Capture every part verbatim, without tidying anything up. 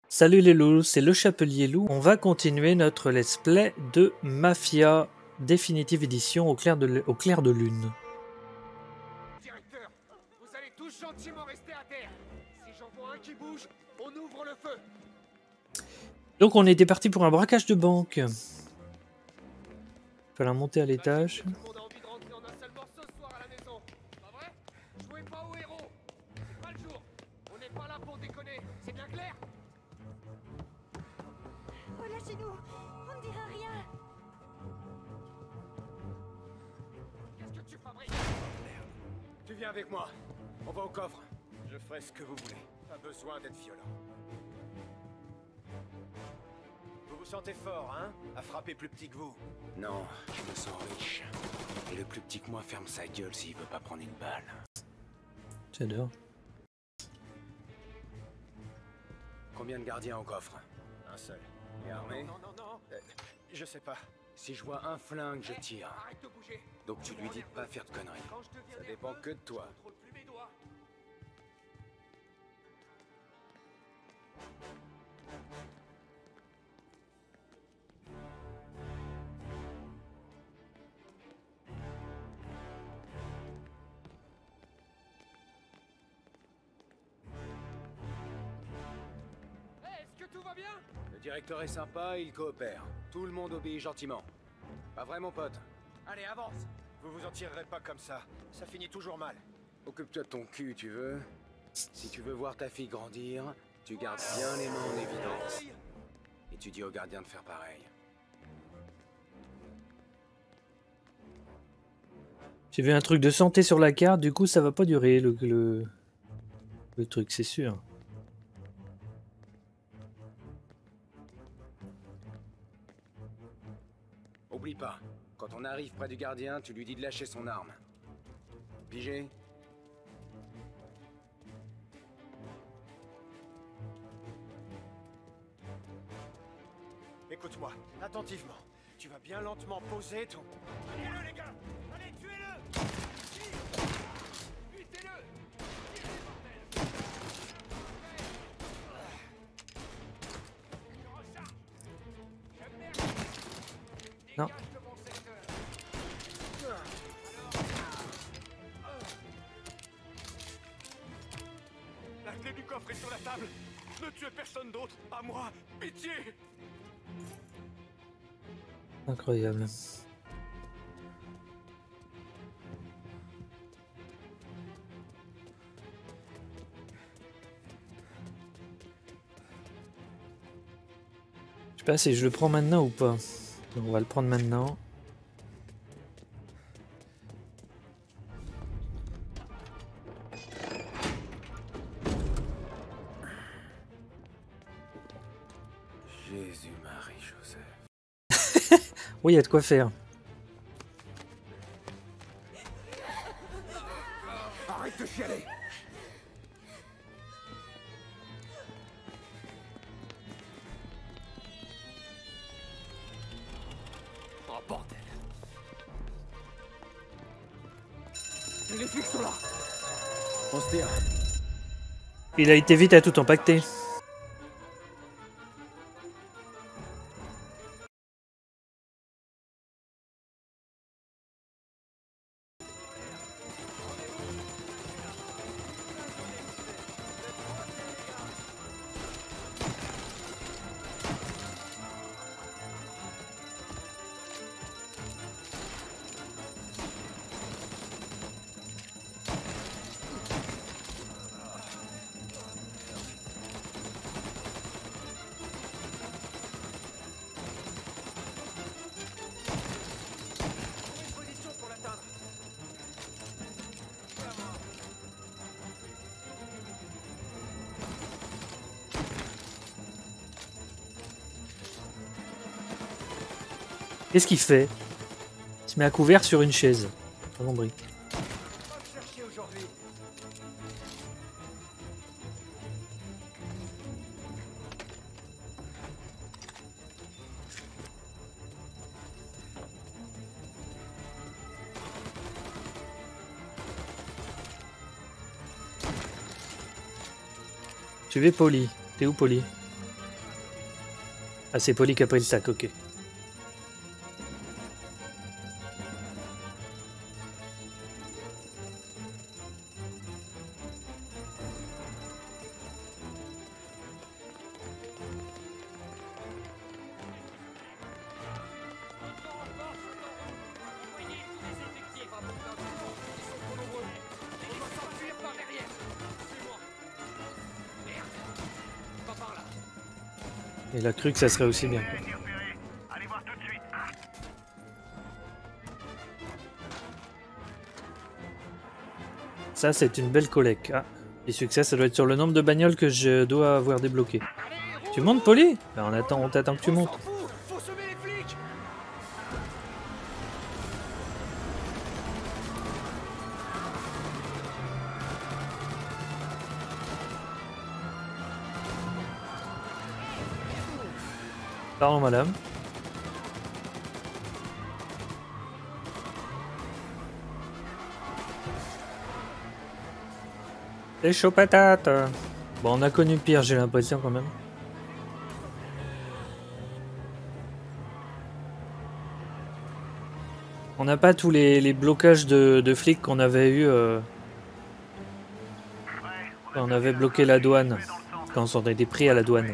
Salut les loups, c'est le Chapelier Loup. On va continuer notre let's play de Mafia Definitive Edition au clair de, au clair de lune. Directeur, vous allez tous gentiment rester à terre. Si j'en vois un qui bouge, on ouvre le feu. Donc on était parti pour un braquage de banque. Il fallait monter à l'étage. Tout le monde a envie de rentrer en un seul morceau ce soir à la maison. Pas vrai? Jouez pas au héros. C'est pas le jour. On n'est pas là pour déconner. C'est bien clair? Relâchez-nous, on ne dira rien. Qu'est-ce que tu fabriques? Merde. Tu viens avec moi. On va au coffre. Je ferai ce que vous voulez. Pas besoin d'être violent. Vous vous sentez fort, hein? À frapper plus petit que vous? Non, je me sens riche. Et le plus petit que moi ferme sa gueule s'il veut pas prendre une balle. J'adore. Combien de gardiens au coffre? Un seul. Et armé? Non, non, non. Euh, je sais pas. Si je vois un flingue, je tire. Arrête de bouger. Donc tu lui dis de pas faire de conneries. Quand je deviens Ça dépend nerveux, que de toi. je contrôle plus mes doigts. Hey, est-ce que tout va bien? Le directeur est sympa et il coopère. Tout le monde obéit gentiment. Pas vrai mon pote? Allez, avance. Vous vous en tirerez pas comme ça. Ça finit toujours mal. Occupe-toi de ton cul, tu veux? Si tu veux voir ta fille grandir, tu gardes bien les mains en évidence. Et tu dis au gardien de faire pareil. J'ai vu un truc de santé sur la carte, du coup ça va pas durer le, le, le truc, c'est sûr. Oublie pas, quand on arrive près du gardien, tu lui dis de lâcher son arme. Pigé? Écoute-moi, attentivement. Tu vas bien lentement poser ton... Tuez-le, les gars! Allez, tuez-le! Butez-le! Tirez, bordel! Je recharge! Je merde! Non. Dégage de mon secteur! La clé du coffre est sur la table! Ne tuez personne d'autre! À moi! Pitié! Incroyable. Je sais pas si je le prends maintenant ou pas. On va le prendre maintenant. Jésus, Marie, Joseph. Oui, il y a de quoi faire. Arrête de chialer! Oh bordel! Les flics sont là! On se tire. Il a été vite à tout empaqueter. Position pour l'atteindre! Qu'est-ce qu'il fait? Il se met à couvert sur une chaise. Pas compris. Pas me chercher aujourd'hui! Tu vais Poli. T'es où Poli? Ah, c'est Polly qui a pris le sac, ok. Il a cru que ça serait aussi bien. Ça, c'est une belle collecte. Ah, et succès, ça doit être sur le nombre de bagnoles que je dois avoir débloqué. Tu montes, Polly? Ben, on attend, on t'attend que tu montes. Faut semer les flics. Pardon, madame. C'est chaud patate. Bon, on a connu pire, j'ai l'impression quand même. On n'a pas tous les, les blocages de, de flics qu'on avait eu euh, quand on avait bloqué la douane, quand on était pris à la douane.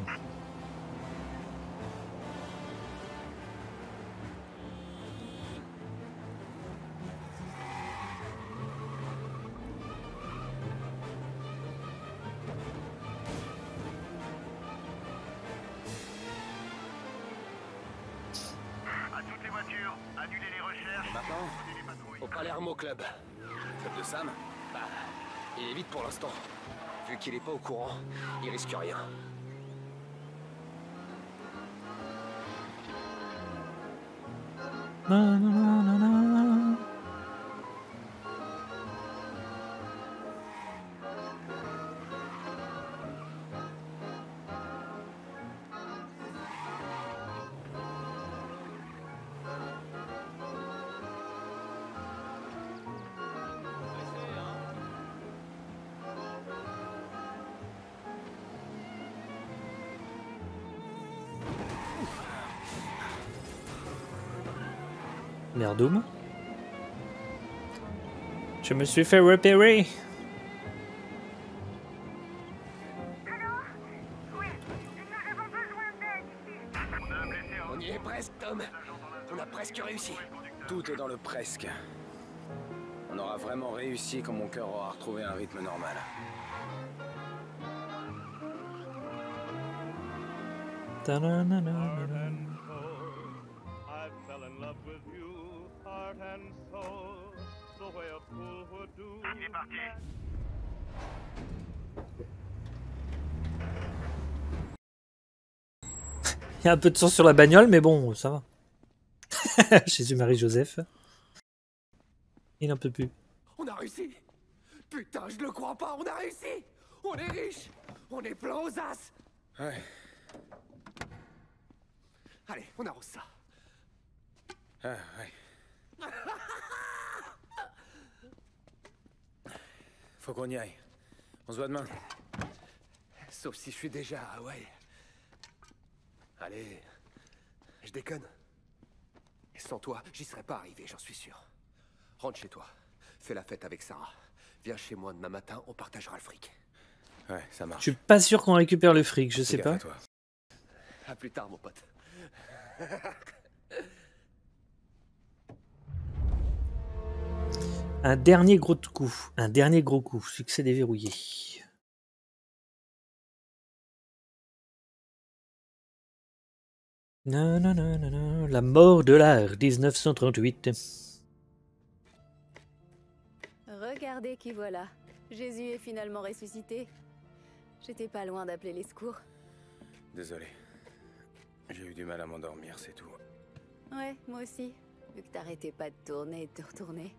Au Palermo Club. Club de Sam? Bah, il est vite pour l'instant. Vu qu'il est pas au courant, il risque rien. Na, na, na, na, na. Merdoum. Je me suis fait repérer. On y est presque, Tom. On a presque réussi. Tout est dans le presque. On aura vraiment réussi quand mon cœur aura retrouvé un rythme normal. Ta-na-na-na-na-na. I fell in love with you, heart and soul, the way a fool would do. Il est parti. Il y a un peu de sang sur la bagnole, mais bon, ça va. Jésus-Marie-Joseph. Il n'en peut plus. On a réussi. Putain, je le crois pas, on a réussi. On est riche. On est plein aux as. Ouais. Allez, on arrose ça. Ah, ouais. Faut qu'on y aille. On se voit demain. Sauf si je suis déjà à Hawaï. Allez, je déconne. Et sans toi, j'y serais pas arrivé, j'en suis sûr. Rentre chez toi. Fais la fête avec Sarah. Viens chez moi demain matin, on partagera le fric. Ouais, ça marche. Je suis pas sûr qu'on récupère le fric, je sais Fais pas. gaffe à toi. À plus tard, mon pote. Un dernier gros coup. Un dernier gros coup. Succès déverrouillé. Non, non, non, non, non. La mort de l'art, dix-neuf cent trente-huit. Regardez qui voilà. Jésus est finalement ressuscité. J'étais pas loin d'appeler les secours. Désolé. J'ai eu du mal à m'endormir, c'est tout. Ouais, moi aussi. Vu que t'arrêtais pas de tourner et de te retourner.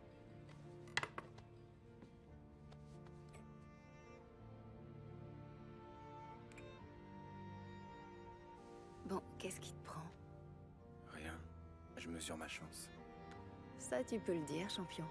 Bon, qu'est-ce qui te prend? Rien. Je mesure ma chance. Ça, tu peux le dire, champion.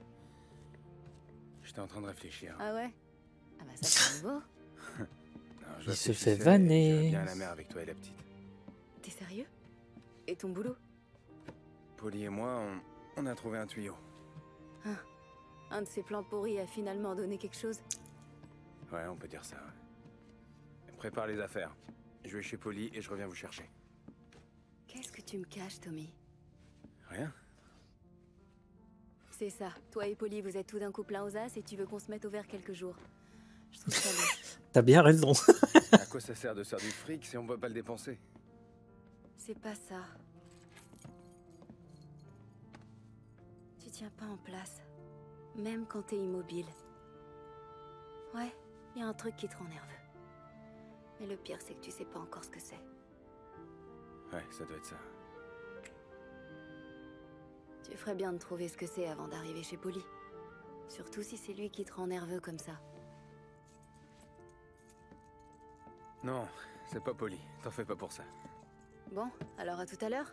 J'étais en train de réfléchir. Ah ouais? Ah bah ça, c'est nouveau. Non, je Il se fait réfléchissais et j'irais vanner. bien à la mer avec toi et la petite. T'es sérieux? Et ton boulot? Polly et moi, on, on a trouvé un tuyau. Un de ces plans pourris a finalement donné quelque chose? Ouais, on peut dire ça. Ouais. Prépare les affaires. Je vais chez Polly et je reviens vous chercher. Qu'est-ce que tu me caches, Tommy? Rien? C'est ça. Toi et Polly, vous êtes tout d'un coup plein aux as et tu veux qu'on se mette au vert quelques jours. Je trouve ça louche. T'as bien raison. À quoi ça sert de faire du fric si on peut pas le dépenser? C'est pas ça. Tu tiens pas en place. Même quand t'es immobile. Ouais, y a un truc qui te rend nerveux. Mais le pire, c'est que tu sais pas encore ce que c'est. Ouais, ça doit être ça. Tu ferais bien de trouver ce que c'est avant d'arriver chez Polly. Surtout si c'est lui qui te rend nerveux comme ça. Non, c'est pas Polly. T'en fais pas pour ça. Bon, alors à tout à l'heure.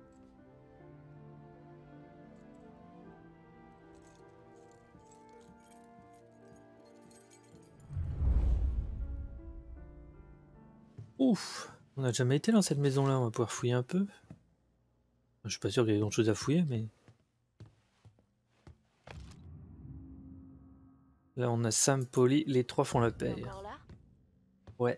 Ouf. On n'a jamais été dans cette maison-là, on va pouvoir fouiller un peu. Je suis pas sûr qu'il y ait grand chose à fouiller, mais... Là, on a Sam, Polly, les trois font la T'es paire. encore là? Ouais.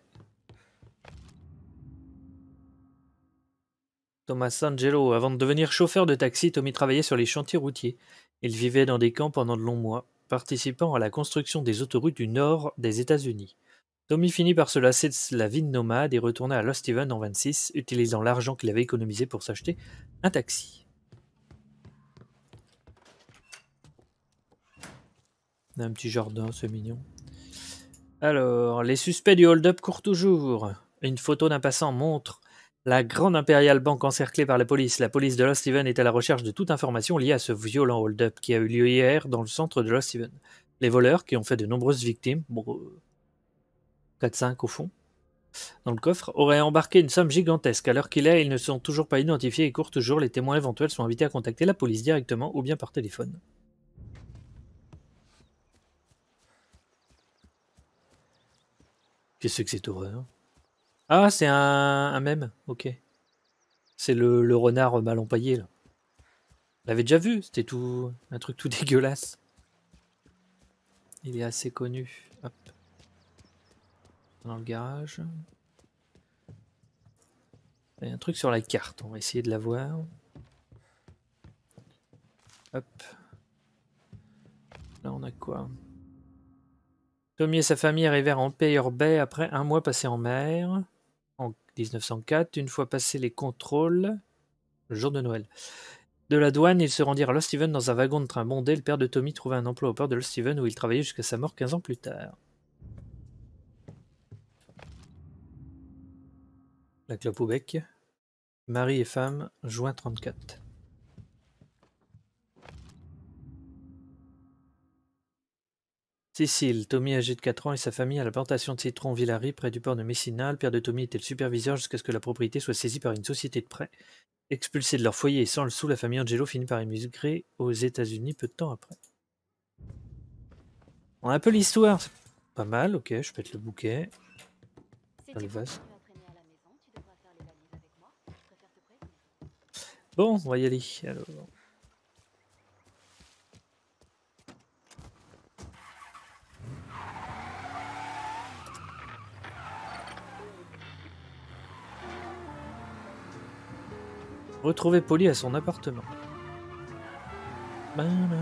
Thomas Angelo, avant de devenir chauffeur de taxi, Tommy travaillait sur les chantiers routiers. Il vivait dans des camps pendant de longs mois, participant à la construction des autoroutes du nord des États-Unis. Tommy finit par se lasser de la vie de nomade et retourna à Lost Haven en vingt-six, utilisant l'argent qu'il avait économisé pour s'acheter un taxi. On a un petit jardin, c'est mignon. Alors, les suspects du hold-up courent toujours. Une photo d'un passant montre la grande Imperial Bank encerclée par la police. La police de Lost Haven est à la recherche de toute information liée à ce violent hold-up qui a eu lieu hier dans le centre de Lost Haven. Les voleurs, qui ont fait de nombreuses victimes, bon, quatre cinq au fond, dans le coffre, auraient embarqué une somme gigantesque. À l'heure qu'il est, ils ne sont toujours pas identifiés et courent toujours. Les témoins éventuels sont invités à contacter la police directement ou bien par téléphone. Qu'est-ce que c'est cette horreur? Ah, c'est un, un mème, ok. C'est le, le renard mal empaillé, là. On l'avait déjà vu, c'était tout un truc tout dégueulasse. Il est assez connu. Hop. Dans le garage. Il y a un truc sur la carte, on va essayer de la voir. Hop. Là, on a quoi? Tommy et sa famille arrivèrent en Empire Bay après un mois passé en mer. En mille neuf cent quatre, une fois passés les contrôles, le jour de Noël, de la douane, ils se rendirent à Lost Haven dans un wagon de train bondé. Le père de Tommy trouva un emploi au port de Lost Haven où il travaillait jusqu'à sa mort quinze ans plus tard. La clope au bec. Mari et femme, juin trente-quatre. Cécile, Tommy âgé de quatre ans et sa famille à la plantation de citron Villary près du port de Messina. Le père de Tommy était le superviseur jusqu'à ce que la propriété soit saisie par une société de prêt. Expulsés de leur foyer et sans le sou, la famille Angelo finit par émigrer aux États-Unis peu de temps après. On a un peu l'histoire, c'est pas mal, ok, je pète le bouquet. Dans le vase. Bon, on va y aller, alors. Retrouver Polly à son appartement. Banana.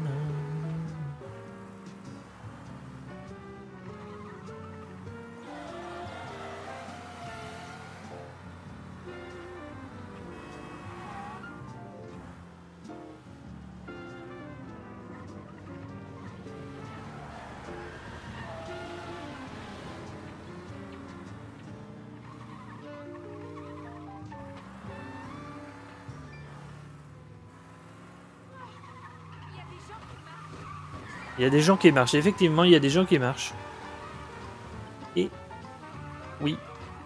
Il y a des gens qui marchent. Effectivement, il y a des gens qui marchent. Et... oui.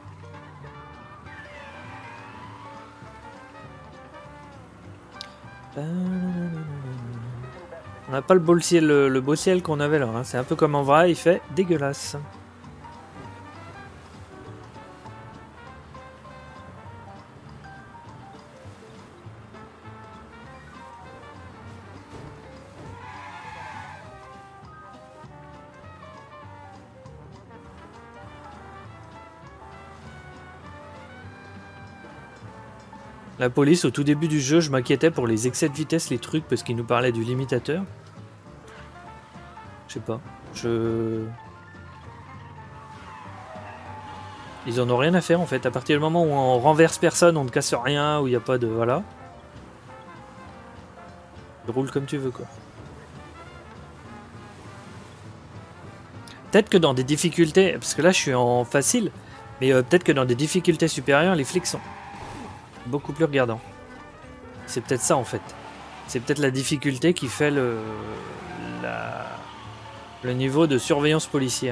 On n'a pas le beau ciel, le, le beau ciel qu'on avait là. Hein. C'est un peu comme en vrai, il fait dégueulasse. La police, au tout début du jeu, je m'inquiétais pour les excès de vitesse, les trucs, parce qu'ils nous parlaient du limitateur. Je sais pas. Je... Ils en ont rien à faire en fait. À partir du moment où on renverse personne, on ne casse rien, où il n'y a pas de... Voilà. Tu roules comme tu veux quoi. Peut-être que dans des difficultés... Parce que là je suis en facile. Mais euh, peut-être que dans des difficultés supérieures, les flics sont beaucoup plus regardants. C'est peut-être ça en fait. C'est peut-être la difficulté qui fait le... La... le niveau de surveillance policière.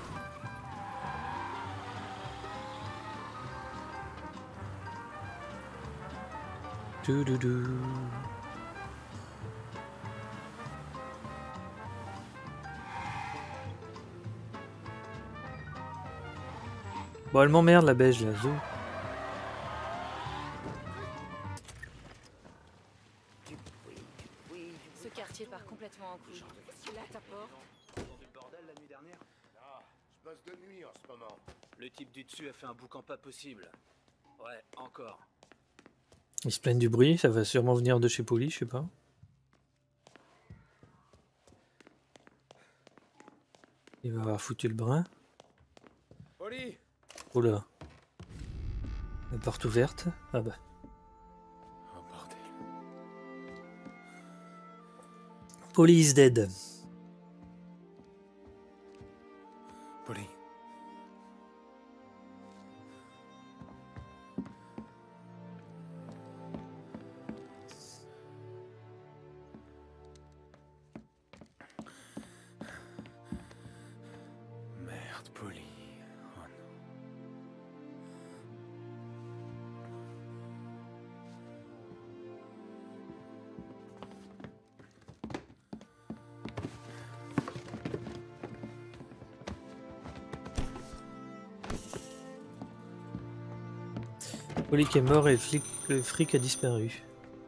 Toudoudou. Bon, elle m'emmerde la beige là, zou. Ce quartier part complètement en couille. Qu'est-ce qu'il a à ta porte? Du bordel la nuit dernière? Ah, je bosse de nuit en ce moment. Le type du dessus a fait un boucan pas possible. Ouais, encore. Ils se plaignent du bruit, ça va sûrement venir de chez Poli, je sais pas. Il va avoir foutu le brin. Poli! Oula. La porte ouverte. Ah bah. Oh bordel. Poli is dead. Poli. Merde, Poli. Oh non. Poli qui est mort et le, flic, le fric a disparu.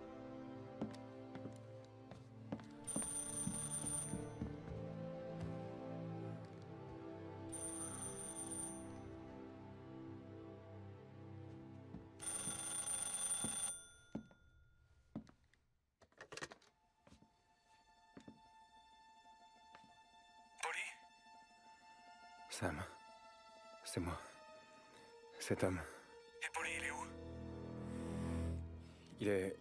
Sam. C'est moi. Cet homme. Et Poli, il est où? Il est...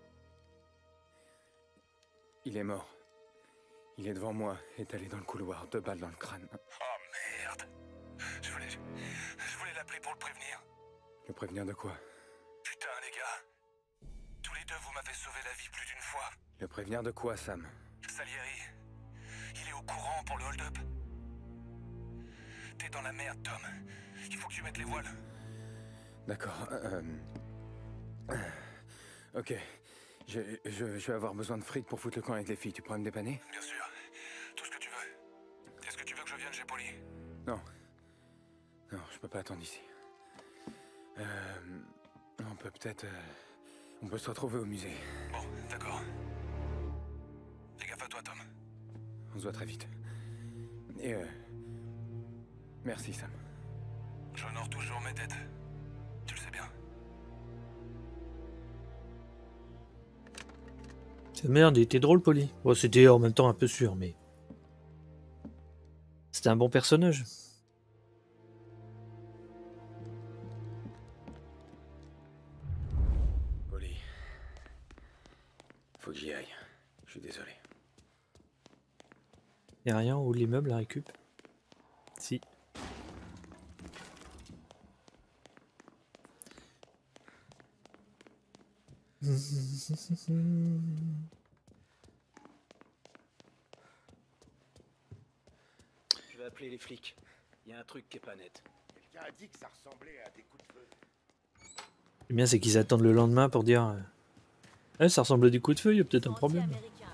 Il est mort. Il est devant moi, étalé dans le couloir, deux balles dans le crâne. Oh merde. Je voulais... Je voulais l'appeler pour le prévenir. Le prévenir de quoi? Putain, les gars. Tous les deux, vous m'avez sauvé la vie plus d'une fois. Le prévenir de quoi, Sam? Salieri, il est au courant pour le hold-up. T'es dans la merde, Tom. Il faut que tu mettes les voiles. D'accord. Euh... Ok. Je, je, je vais avoir besoin de fric pour foutre le camp avec les filles. Tu pourrais me dépanner? Bien sûr. Tout ce que tu veux. Est-ce que tu veux que je vienne chez Poli? Non. Non, je peux pas attendre ici. Euh... On peut peut-être... euh, On peut se retrouver au musée. Bon, d'accord. Fais gaffe à toi, Tom. On se voit très vite. Et euh... Merci, Sam. J'honore toujours mes dettes. Tu le sais bien. C'est merde, il était drôle, Poli. Bon, c'était en même temps un peu sûr, mais... C'était un bon personnage. Poli. Faut que j'y aille. Je suis désolé. Y'a rien en haut de l'immeuble à récup. Si. Je vais appeler les flics. Il y a un truc qui est pas net. Quelqu'un a dit que ça ressemblait à des coups de feu. Le bien, c'est qu'ils attendent le lendemain pour dire... euh, Eh, ça ressemble à des coups de feu, il y a peut-être un problème.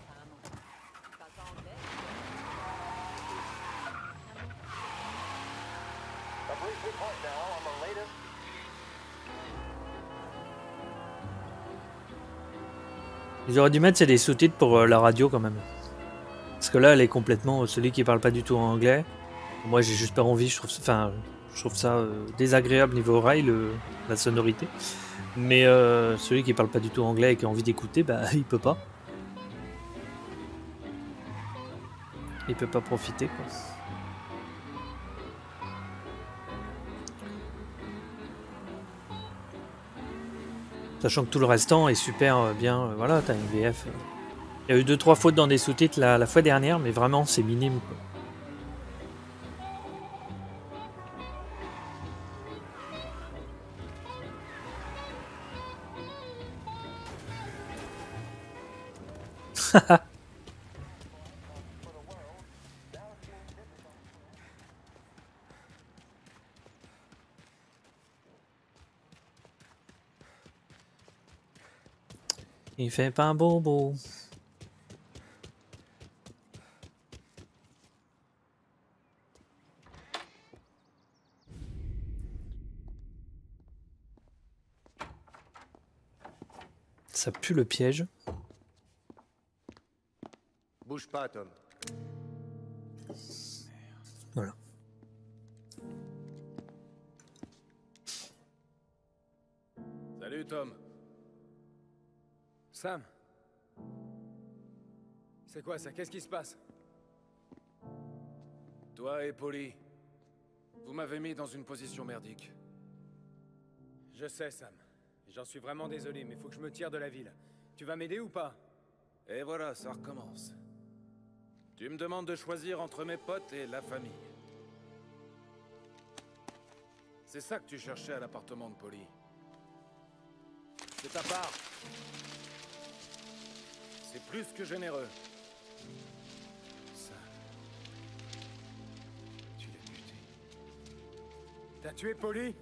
Ils auraient dû mettre c'est des sous-titres pour euh, la radio quand même. Parce que là, elle est complètement... Celui qui parle pas du tout en anglais. Moi, j'ai juste pas envie, je trouve, enfin, je trouve ça euh, désagréable niveau oreille, le, la sonorité. Mais euh, celui qui parle pas du tout anglais et qui a envie d'écouter, bah il peut pas. Il peut pas profiter quoi. Sachant que tout le restant est super euh, bien, euh, voilà, t'as une V F. Euh. Il y a eu deux trois fautes dans des sous-titres la, la fois dernière, mais vraiment c'est minime quoi. Il fait pas un bobo. Ça pue le piège. Bouge pas, Tom. Voilà. Salut, Tom. Sam. C'est quoi ça? Qu'est-ce qui se passe? Toi et Polly, vous m'avez mis dans une position merdique. Je sais, Sam. J'en suis vraiment désolé, mais faut que je me tire de la ville. Tu vas m'aider ou pas? Et voilà, ça recommence. Tu me demandes de choisir entre mes potes et la famille. C'est ça que tu cherchais à l'appartement de Polly. C'est ta part. C'est plus que généreux. Ça... Tu l'as buté. T'as tué Polly?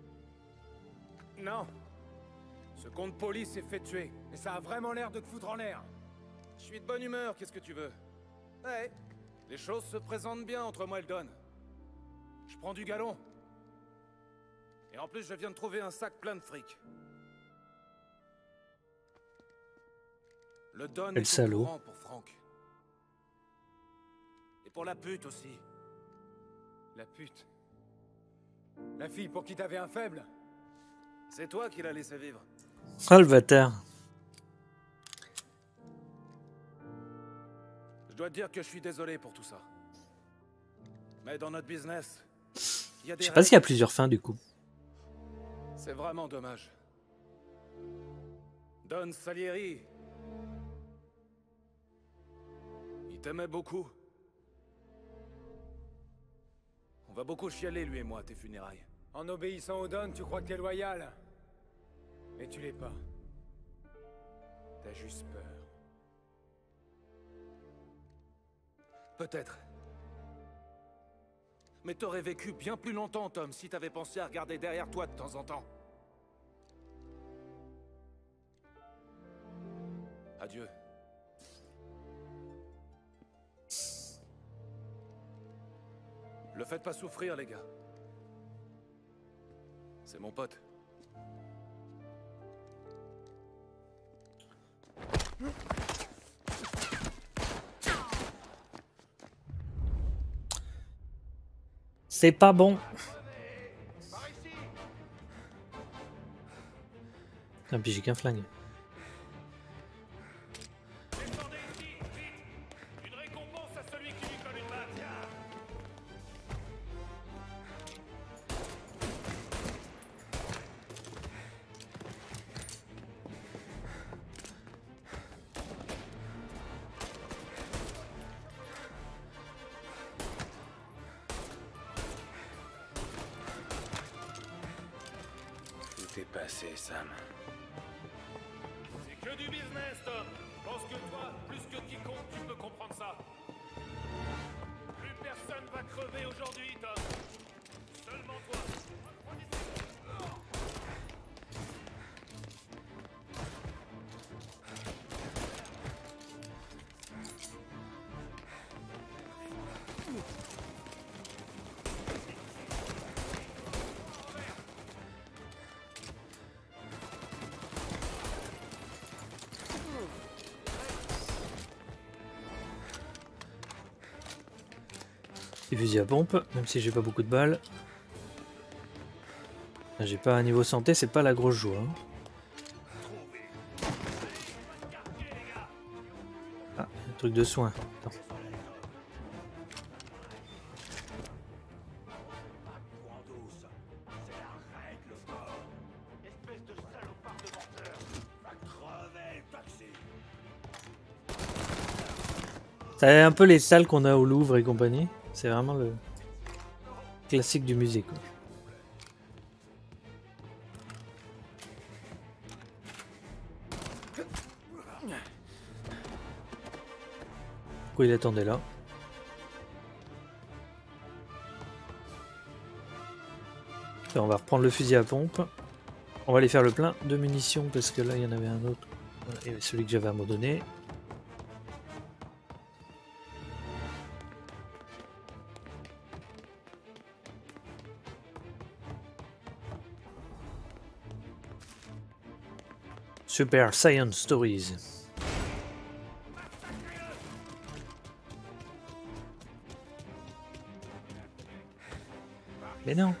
Non. Ce compte Polly s'est fait tuer. Mais ça a vraiment l'air de te foutre en l'air. Je suis de bonne humeur, qu'est-ce que tu veux? Ouais, les choses se présentent bien entre moi et le Don. Je prends du galon. Et en plus, je viens de trouver un sac plein de fric. Le Don est au courant pour Frank. Et pour la pute aussi. La pute? La fille pour qui t'avais un faible? C'est toi qui l'as laissé vivre. Oh le bâtard. Je dois te dire que je suis désolé pour tout ça. Mais dans notre business, il y a des... Je sais pas s'il y a plusieurs fins du coup. C'est vraiment dommage. Don Salieri. Il t'aimait beaucoup. On va beaucoup chialer, lui et moi, à tes funérailles. En obéissant au Don, tu crois que t'es loyal? Mais tu l'es pas. T'as juste peur. Peut-être. Mais t'aurais vécu bien plus longtemps, Tom, si t'avais pensé à regarder derrière toi de temps en temps. Adieu. Le faites pas souffrir, les gars. C'est mon pote. C'est pas bon. Ah, puis j'ai qu'un flingue. Descendez ici, vite! Une récompense à celui qui lui colle une balle. Tout est passé, Sam. C'est que du business, Tom. Pense que toi, plus que quiconque, tu peux comprendre ça. Plus personne va crever aujourd'hui, Tom. Seulement toi. Des fusils à pompe, même si j'ai pas beaucoup de balles. J'ai pas un niveau santé, c'est pas la grosse joie. Hein. Truc de soin. Attends. C'est un peu les salles qu'on a au Louvre et compagnie. C'est vraiment le classique du musée, quoi. Pourquoi il attendait là? Et on va reprendre le fusil à pompe. On va aller faire le plein de munitions parce que là il y en avait un autre. Voilà, il y avait celui que j'avais à un moment donné. Super Science Stories. Mais non.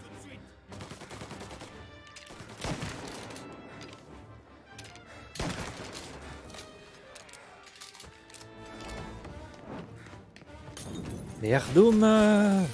Merdoum.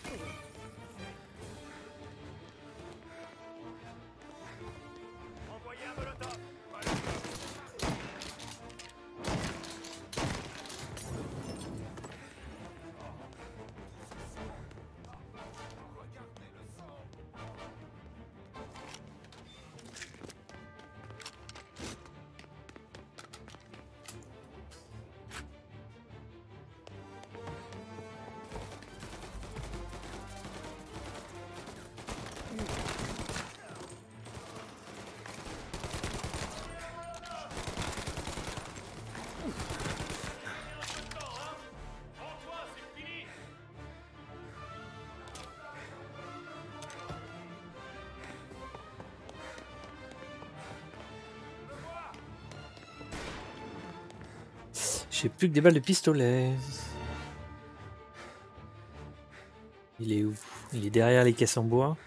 J'ai plus que des balles de pistolet. Il est où? Il est derrière les caisses en bois.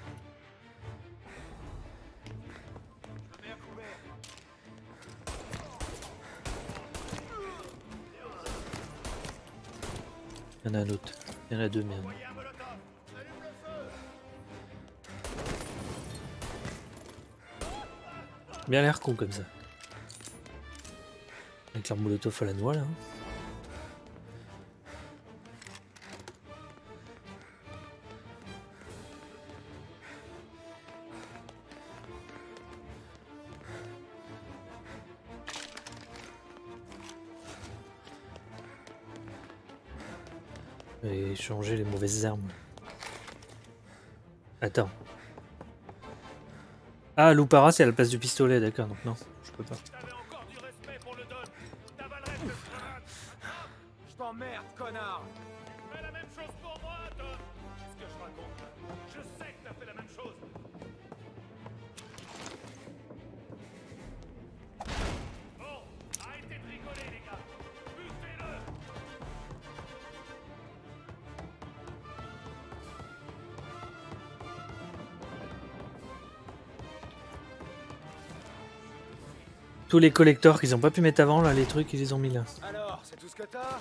Il y en a un autre. Il y en a deux même. Bien l'air con comme ça. Avec leur molotov à la noix là. Et changer les mauvaises armes. Attends. Ah, Loupara c'est à la place du pistolet, d'accord, donc non, je peux pas. Je t'emmerde, connard! Fais la même chose pour moi, Tom! Qu'est-ce que je raconte là? Je sais que t'as fait la même chose! Bon, arrêtez de rigoler, les gars! Butez-le! Tous les collecteurs qu'ils ont pas pu mettre avant, là, les trucs, ils les ont mis là. Alors, c'est tout ce que t'as?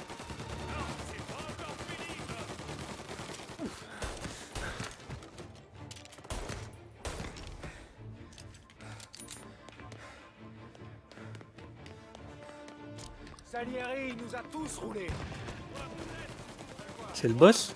Salieri, il nous a tous roulés. C'est le boss?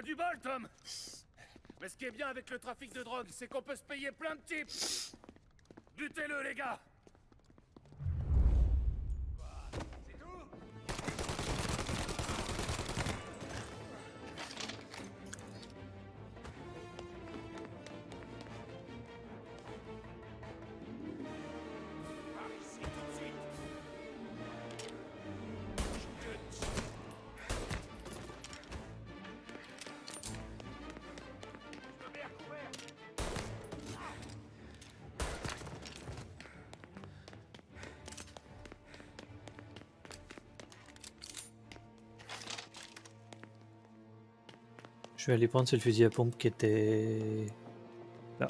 du bol, Tom. Mais ce qui est bien avec le trafic de drogue, c'est qu'on peut se payer plein de types. Butez-le, les gars. C'est tout? Par ici, tout de suite. Je vais aller prendre ce fusil à pompe qui était là.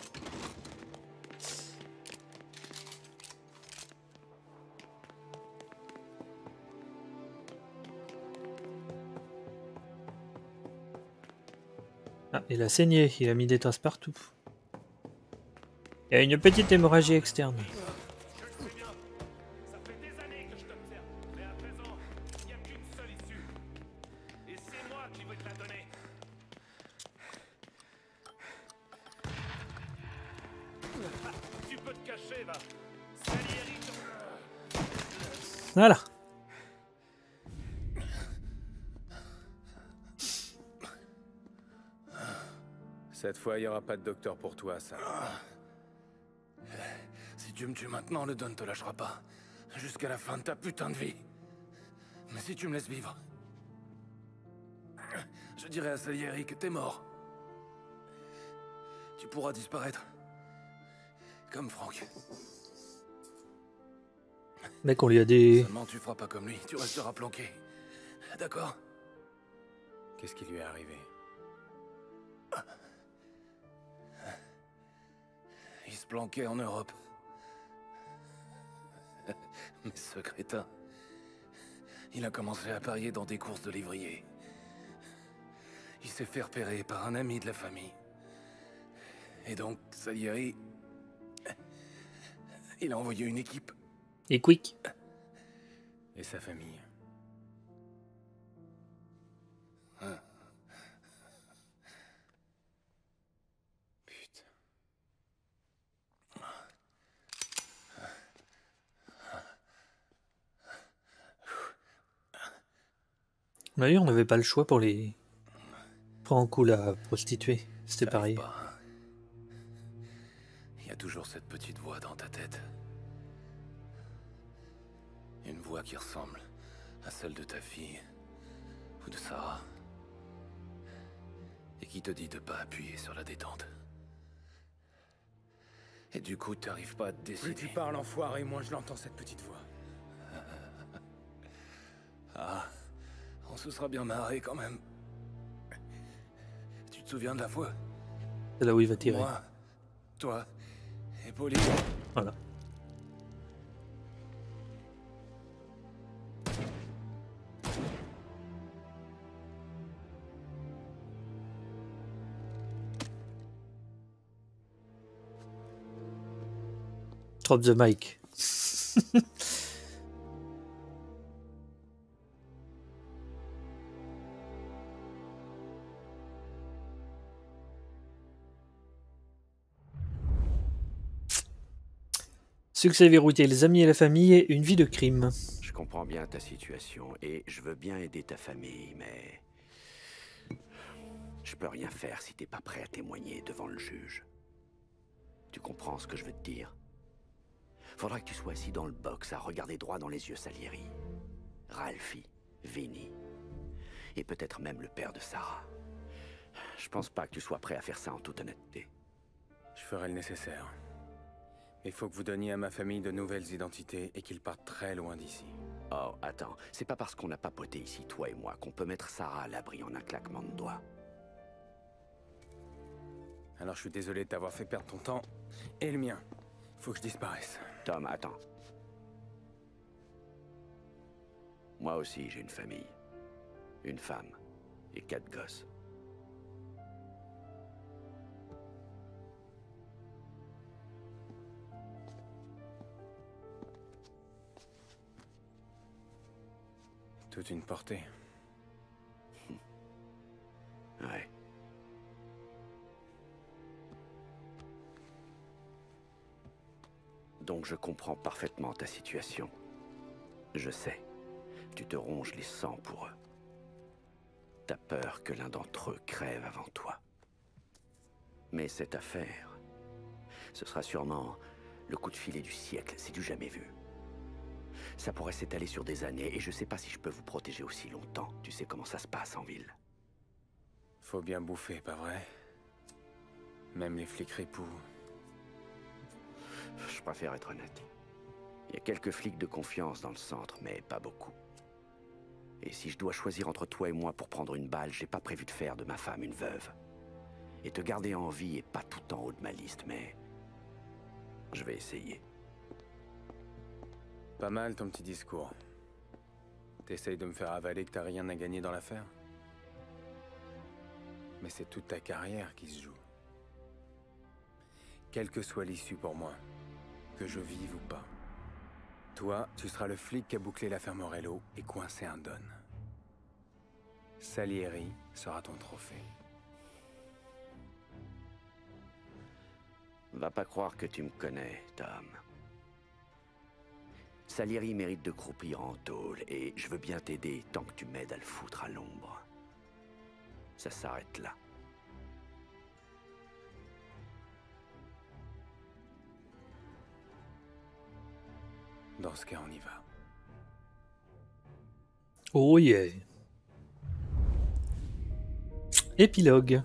Ah, il a saigné, il a mis des tasses partout. Il y a une petite hémorragie externe. Je le sais bien. Ça fait des années que je t'observe. Mais à présent, il n'y a qu'une seule issue. Et c'est moi qui veux te la donner. Ah, tu peux te cacher, va. Salieri te... Voilà. Cette fois, il n'y aura pas de docteur pour toi, ça. Si tu me tues maintenant, le Don te lâchera pas. Jusqu'à la fin de ta putain de vie. Mais si tu me laisses vivre... Je dirai à Salieri que t'es mort. Tu pourras disparaître. Comme Franck. Mec, on lui a des... Seulement tu feras pas comme lui, tu resteras planqué. D'accord? Qu'est-ce qui lui est arrivé? Il se planquait en Europe. Mais ce crétin... Il a commencé à parier dans des courses de lévrier. Il s'est fait repérer par un ami de la famille. Et donc, Salieri... Il a envoyé une équipe. Et quick. Et sa famille? Hein. Putain. D'ailleurs, on n'avait pas le choix pour les... Franck ou la prostituée. C'était Ça pareil. arrive pas, hein. Il y a toujours cette petite voix dans ta tête. Une voix qui ressemble à celle de ta fille ou de Sarah. Et qui te dit de pas appuyer sur la détente. Et du coup, t'arrives pas à te Plus décider. tu parles, enfoiré, moins je l'entends, cette petite voix. Ah, on se sera bien marré quand même. Tu te souviens de la fois? C'est là où il va tirer. Moi, toi et Pauline. Voilà. Drop the mic. Succès verrouillé, les amis et la famille et une vie de crime. Je comprends bien ta situation et je veux bien aider ta famille, mais... Je peux rien faire si t'es pas prêt à témoigner devant le juge. Tu comprends ce que je veux te dire? Faudra que tu sois assis dans le box à regarder droit dans les yeux Salieri, Ralphie, Vinny, et peut-être même le père de Sarah. Je pense pas que tu sois prêt à faire ça en toute honnêteté. Je ferai le nécessaire. Il faut que vous donniez à ma famille de nouvelles identités et qu'ils partent très loin d'ici. Oh, attends, c'est pas parce qu'on n'a pas poté ici, toi et moi, qu'on peut mettre Sarah à l'abri en un claquement de doigts. Alors je suis désolé de t'avoir fait perdre ton temps et le mien. Faut que je disparaisse. Tom, attends. Moi aussi, j'ai une famille. Une femme et quatre gosses. Toute une portée. Ouais. Donc je comprends parfaitement ta situation. Je sais, tu te ronges les sangs pour eux. T'as peur que l'un d'entre eux crève avant toi. Mais cette affaire, ce sera sûrement le coup de filet du siècle, c'est du jamais vu. Ça pourrait s'étaler sur des années, et je sais pas si je peux vous protéger aussi longtemps. Tu sais comment ça se passe en ville. Faut bien bouffer, pas vrai? Même les flics ripoux. Je préfère être honnête. Il y a quelques flics de confiance dans le centre, mais pas beaucoup. Et si je dois choisir entre toi et moi pour prendre une balle, j'ai pas prévu de faire de ma femme une veuve. Et te garder en vie est pas tout en haut de ma liste, mais... je vais essayer. Pas mal ton petit discours. T'essayes de me faire avaler que t'as rien à gagner dans l'affaire? Mais c'est toute ta carrière qui se joue. Quelle que soit l'issue pour moi, que je vive ou pas. Toi, tu seras le flic qui a bouclé l'affaire Morello et coincé un Don. Salieri sera ton trophée. Va pas croire que tu me connais, Tom. Salieri mérite de croupir en tôle, et je veux bien t'aider tant que tu m'aides à le foutre à l'ombre. Ça s'arrête là. Dans ce cas, on y va. Oh yeah. Épilogue.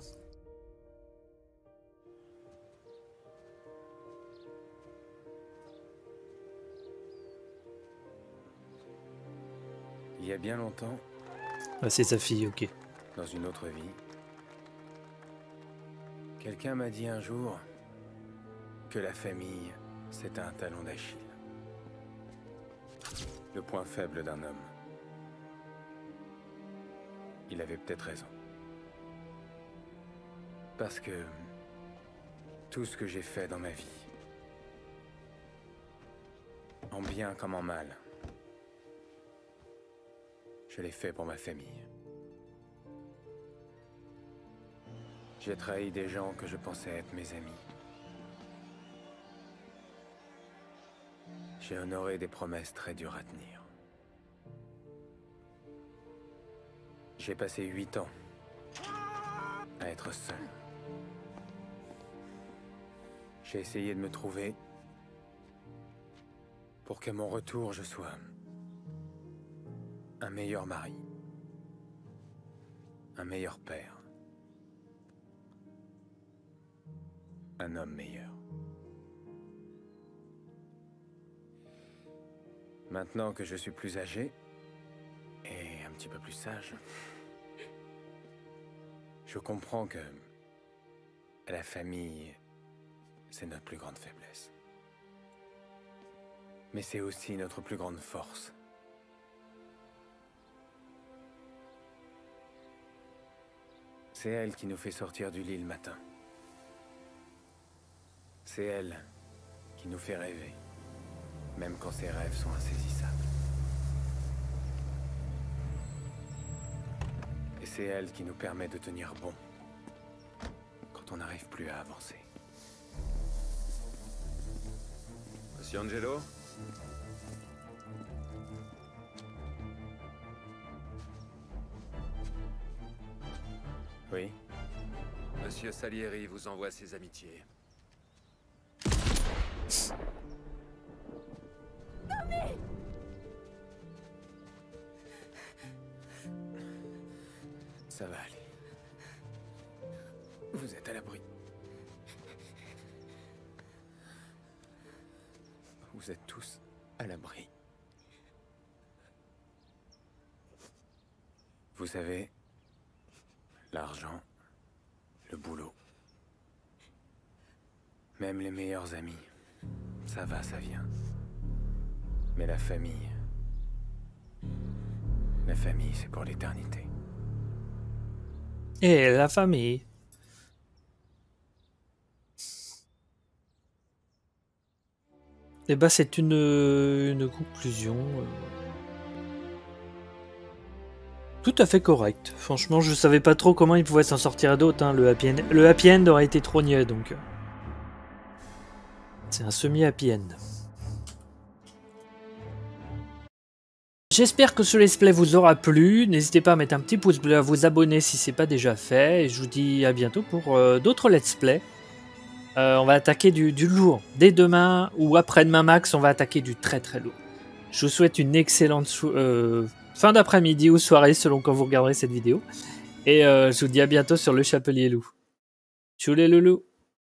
Il y a bien longtemps, Ah, c'est sa fille, ok. dans une autre vie, quelqu'un m'a dit un jour que la famille, c'est un talon d'Achille. Le point faible d'un homme. Il avait peut-être raison. Parce que tout ce que j'ai fait dans ma vie, en bien comme en mal, je l'ai fait pour ma famille. J'ai trahi des gens que je pensais être mes amis. J'ai honoré des promesses très dures à tenir. J'ai passé huit ans à être seul. J'ai essayé de me trouver pour qu'à mon retour, je sois un meilleur mari, un meilleur père, un homme meilleur. Maintenant que je suis plus âgé et un petit peu plus sage, je comprends que la famille, c'est notre plus grande faiblesse. Mais c'est aussi notre plus grande force. C'est elle qui nous fait sortir du lit le matin. C'est elle qui nous fait rêver, même quand ses rêves sont insaisissables. Et c'est elle qui nous permet de tenir bon quand on n'arrive plus à avancer. Monsieur Angelo? Oui? Monsieur Salieri vous envoie ses amitiés. Ça va aller. Vous êtes à l'abri. Vous êtes tous à l'abri. Vous savez, l'argent, le boulot, même les meilleurs amis, ça va, ça vient. Mais la famille, la famille, c'est pour l'éternité. Et la famille. Eh ben, c'est une, une conclusion euh, tout à fait correcte. Franchement, je savais pas trop comment il pouvait s'en sortir d'autre. Hein. Le happy end, le happy end aurait été trop niais, donc c'est un semi happy end. J'espère que ce let's play vous aura plu. N'hésitez pas à mettre un petit pouce bleu, à vous abonner si ce n'est pas déjà fait. Et je vous dis à bientôt pour euh, d'autres let's play. Euh, on va attaquer du, du lourd. Dès demain ou après-demain max, on va attaquer du très très lourd. Je vous souhaite une excellente euh, fin d'après-midi ou soirée selon quand vous regarderez cette vidéo. Et euh, je vous dis à bientôt sur Le Chapelier Loup. Tchou les loulous.